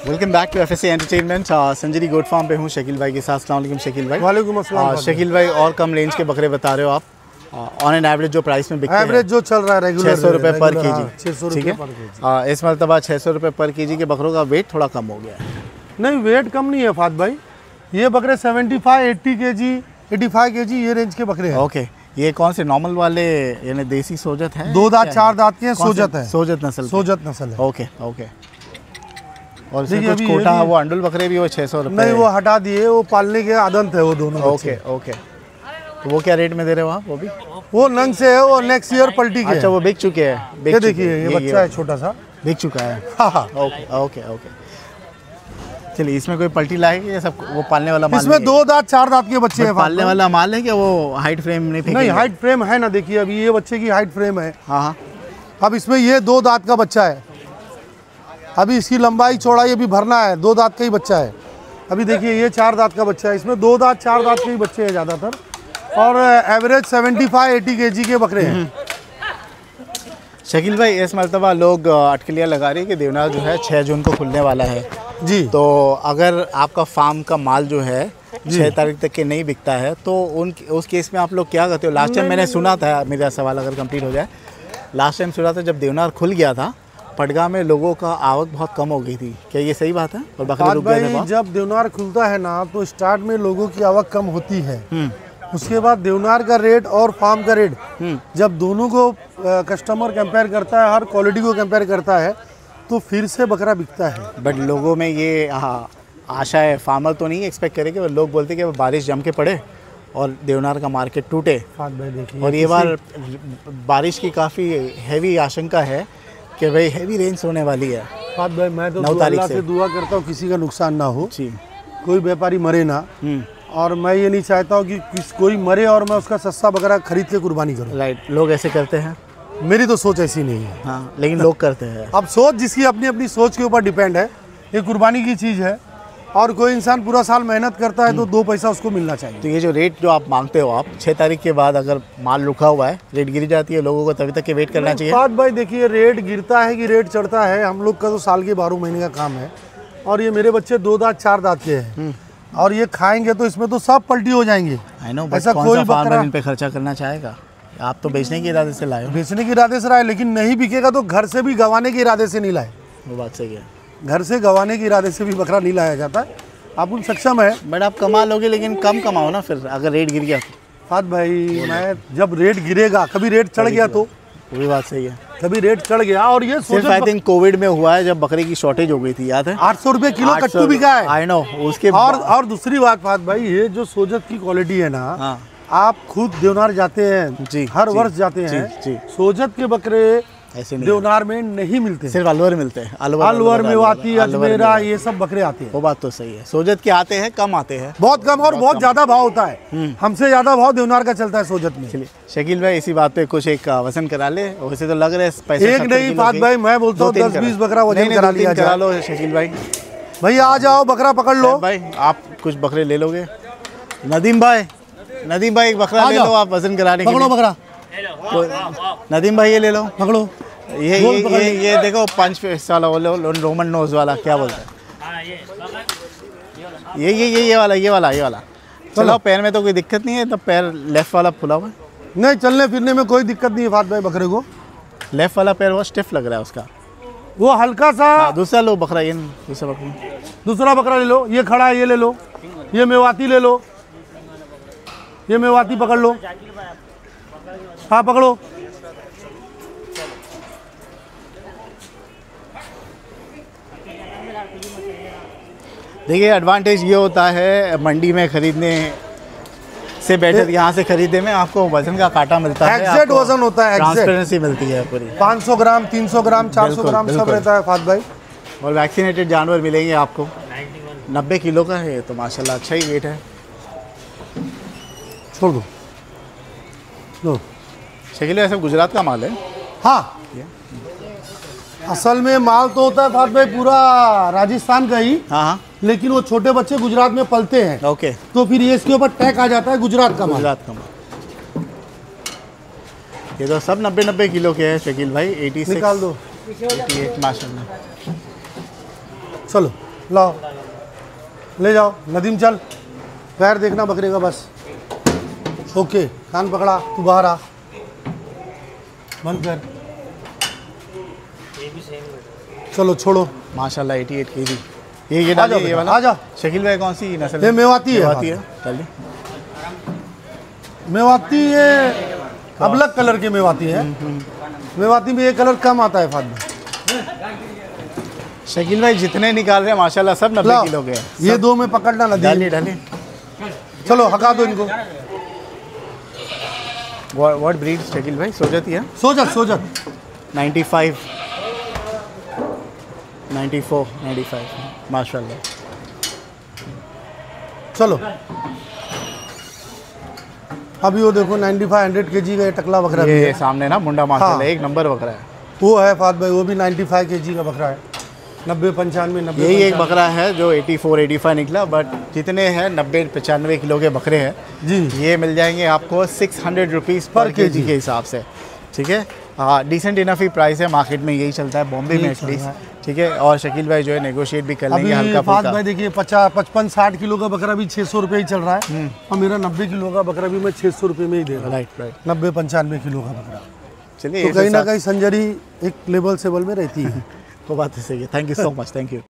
Welcome back to FSC entertainment. Sanjari goat farm पे हूँ शकील भाई के साथ। अस्सलाम वालेकुम शकील भाई। वालेकुम अस्सलाम। शकील भाई और कम रेंज के बकरे बता रहे हो आप, ऑन एन एवरेज जो प्राइस में बिकते हैं, एवरेज जो चल रहा है रेगुलर 600 रुपये पर केजी। 600 रुपये पर केजी। इस मरतबा 600 रुपये पर केजी के बकरों का वेट थोड़ा कम हो गया है। नहीं, वेट कम नहीं है फात भाई। ये बकरे 75, 80 केजी, 85 केजी ये रेंज के बकरे हैं। ओके, ये कौन से नॉर्मल वाले यानी देसी सोजत है? 2 दांत 4 दांत के सोजत है। सोजत नस्ल। सोजत नस्ल है। Okay okay. और इसमें कुछ कोटा वो अंडुल बकरे भी वो 600 रुपये? नहीं, वो हटा दिए, वो पालने के आदत है वो दोनों। Okay okay. तो वो क्या रेट में दे रहे हो आप? वो भी वो नंग से है, वो नेक्स्ट ईयर पलटी के। अच्छा, वो बिक चुके हैं? ये देखिए, ये बच्चा है छोटा सा, बिक चुका है। हाँ। Okay okay okay. चलिए, इसमें कोई पलटी लाएगी या सब वो पालने वाला माल? इसमें 2 दांत 4 दांत के बच्चे हैं। पालने वाला माल है क्या? वो हाइट फ्रेम नहीं, हाइट फ्रेम है ना। देखिए अभी ये बच्चे की हाइट फ्रेम है। हाँ। अब इसमें ये 2 दांत का बच्चा है। अभी इसकी लंबाई चौड़ाई अभी भरना है। 2 दांत का ही बच्चा है। अभी देखिए ये 4 दांत का बच्चा है। इसमें 2 दांत 4 दांत के ही बच्चे हैं ज़्यादातर, और एवरेज 75, 80 केजी के बकरे हैं। शकील भाई, इस मरतबा लोग अटकलियाँ लगा रही है कि देवनार जो है 6 जून को खुलने वाला है जी। तो अगर आपका फार्म का माल जो है 6 तारीख तक के नहीं बिकता है तो उस केस में आप लोग क्या करते हो? लास्ट टाइम मैंने सुना था, मेरा सवाल अगर कंप्लीट हो जाए, लास्ट टाइम सुना था जब देवनार खुल गया था पटगा में लोगों का आवक बहुत कम हो गई थी, क्या ये सही बात है? और बकरे रुक गए थे बहुत? जब देवनार खुलता है ना तो स्टार्ट में लोगों की आवक कम होती है। उसके बाद देवनार का रेट और फार्म का रेट जब दोनों को कस्टमर कंपेयर करता है, हर क्वालिटी को कंपेयर करता है, तो फिर से बकरा बिकता है। बट लोगों में ये आशा है, फार्मर तो नहीं एक्सपेक्ट करे कि लोग बोलते कि बारिश जम के पड़े और देवनार का मार्केट टूटे। और ये बार बारिश की काफ़ी हैवी आशंका है कि भाई हैवी रेंज होने वाली है। फात भाई, मैं तो अल्लाह से दुआ करता हूँ किसी का नुकसान ना हो जी, कोई व्यापारी मरे ना, और मैं ये नहीं चाहता हूँ कि कोई मरे और मैं उसका सस्ता बकरा खरीद के कुर्बानी करूँ। राइट, लोग ऐसे करते हैं। मेरी तो सोच ऐसी नहीं है। हाँ, लेकिन लोग करते हैं। अब सोच जिसकी अपनी अपनी सोच के ऊपर डिपेंड है। ये कुर्बानी की चीज़ है, और कोई इंसान पूरा साल मेहनत करता है तो 2 पैसा उसको मिलना चाहिए। तो ये जो रेट जो आप मांगते हो, आप 6 तारीख के बाद अगर माल रुका हुआ है, रेट गिर जाती है, लोगों को तभी तक के वेट करना चाहिए? बात भाई देखिए, रेट गिरता है कि रेट चढ़ता है, हम लोग का तो साल के 12 महीने का काम है। और ये मेरे बच्चे 2 दांत 4 दांत के हैं, और ये खाएंगे तो इसमें तो सब पलटी हो जाएंगे। ऐसा कोई फार्मर इन पे खर्चा करना चाहेगा? आप तो बेचने के इरादे से लाए हो। बेचने के इरादे से लाए, लेकिन नहीं बिकेगा तो घर से भी गंवाने के इरादे से नहीं लाए। वो बात सही है, घर से गंवाने के इरादे से भी बकरा नहीं लाया जाता है। आप उन सक्षम है। बट आप कमा लोगे, लेकिन कम कमाओ ना फिर, अगर रेट गिर गया तो। फात भाई, मैं जब रेट गिरेगा, कभी रेट चढ़ गया तो, वो भी बात सही है, कभी रेट चढ़ गया। और ये सिर्फ आई थिंक कोविड में हुआ है जब बकरे की शॉर्टेज हो गई थी, याद है? 800 रुपये किलो कट्टू बिका है। आई नो उसके। और दूसरी बात फात भाई, ये जो सोजत की क्वालिटी है ना, आप खुद देवनार जाते हैं जी, हर वर्ष जाते हैं। सोजत के बकरे ऐसे देवनार में नहीं मिलते, सिर्फ अलवर मिलते हैं। अलवर, मेवाती, अजमेरा, ये सब बकरे आते हैं। वो बात तो सही है, सोजत के आते हैं, कम आते हैं, बहुत कम, और बहुत ज्यादा भाव होता है। हमसे ज्यादा भाव देवनार का चलता है सोजत में। चलिए शकील भाई, इसी बात पे कुछ एक वजन करा ले। वैसे तो लग रहे पैसे एक नहीं फात भाई, मैं बोलता हूँ 10-20 बकरा वजन करा लिया करा लो। शकील भाई, भैया आ जाओ, बकरा पकड़ लो। भाई आप कुछ बकरे ले लोगे? नदीम भाई एक बकरा ले लो, आप वजन कराने के लिए। पकड़ो बकरा। नदीम भाई ये ले लो, पकड़ो। ये देखो 5 फेस वाला, रोमन नोज वाला, क्या बोलते हैं? ये वाला। चलो, पैर में तो कोई दिक्कत नहीं है? तो पैर लेफ्ट वाला फुला हुआ है? नहीं, चलने फिरने में कोई दिक्कत नहीं है फात भाई बकरे को। लेफ्ट वाला पैर वो स्टिफ लग रहा है उसका, वो हल्का सा। दूसरा लो बकरा, ये दूसरा बकरा ले लो। ये खड़ा है, ये ले लो। ये मेवाती ले लो, ये मेवाती पकड़ लो। हाँ पकड़ो। देखिए, एडवांटेज ये होता है मंडी में खरीदने से बेटर यहाँ से खरीदने में, आपको वजन का काटा मिलता है, एग्जैक्ट वजन होता है, ट्रांसपेरेंसी मिलती है पूरी। 500 ग्राम, 300 ग्राम, 400 ग्राम सब रहता है फात भाई। और वैक्सीनेटेड जानवर मिलेंगे आपको। 90 किलो का है तो माशाल्लाह अच्छा ही वेट है। छोड़ दो। शकील ऐसा गुजरात का माल है? हाँ, असल में माल तो होता है फात भाई पूरा राजस्थान का ही। हाँ, लेकिन वो छोटे बच्चे गुजरात में पलते हैं। ओके, तो फिर ये इसके ऊपर टैग आ जाता है गुजरात का माल। ये तो सब 90-90 किलो के हैं शकील भाई। 86 निकाल दो। 88 माशाल्लाह। चलो लाओ ले जाओ। नदीम चल, पैर देखना बकरे का बस। ओके, कान पकड़ा, तू बाहर आ, बंद कर। चलो छोड़ो। माशाल्लाह 88 केजी। ये आ जाओ डालिए, ये बेटा, वाला। आ जाओ। शकील भाई कौन सी नस्ल ये मेवाती है। मेवाती है, डालिए। मेवाती ये अबलग कलर की मेवाती है। मेवाती में ये कलर कम आता है फातिमा। शकील भाई जितने निकाल रहे हैं माशाल्लाह सब 90 किलो के हैं। ये दो में पकड़ना नदी। डालिए डालिए। चलो हका दो इनको। व्हाट ब्रीड शकील भाई? सोजत है। सोजत सोजत 95 94 95 माशाल्लाह। चलो अभी वो देखो 95-100 केजी का ये टकला बकरा भी ये है। सामने ना मुंडा माशाल्लाह हाँ। एक नंबर बकरा है। वो है फात भाई, वो भी 95 केजी का बकरा है। 90-95 90। यही एक बकरा है जो 84-85 निकला, बट जितने हैं 90-95 किलो के बकरे हैं जी। ये मिल जाएंगे आपको 600 रुपीज़ पर केजी के हिसाब से। ठीक है, हाँ डिसेंट इनफ ही प्राइस है, मार्केट में यही चलता है, बॉम्बे में एटलीस्ट। ठीक है, और शकील भाई जो है नेगोशिएट भी कर लेंगे हल्का अभी फात फुल्का। भाई देखिए 55-60 किलो का बकरा भी 600 रुपये ही चल रहा है, और मेरा 90 किलो का बकरा भी मैं 600 रुपये में ही दे रहा हूँ। Right right. 90-95 किलो का बकरा। चलिए तो इस कहीं ना हिसाब- कहीं संजरी एक लेवल सेबल में रहती है। वो बात तो सही है। Thank you so much, thank you.